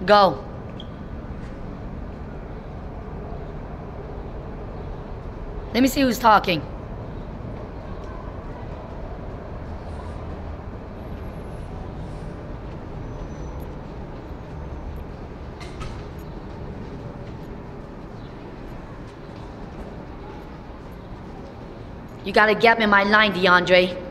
Go. Let me see who's talking. You got a gap in my line, DeAndre.